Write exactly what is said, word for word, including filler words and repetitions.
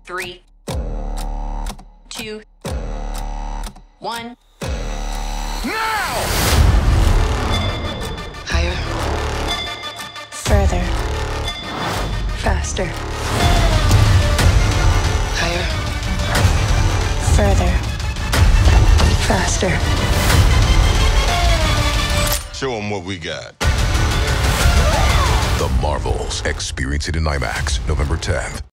three, two, one. Now! Higher. Further. Faster. Higher. Further. Faster. Show them what we got. The Marvels. Experience it in IMAX November tenth.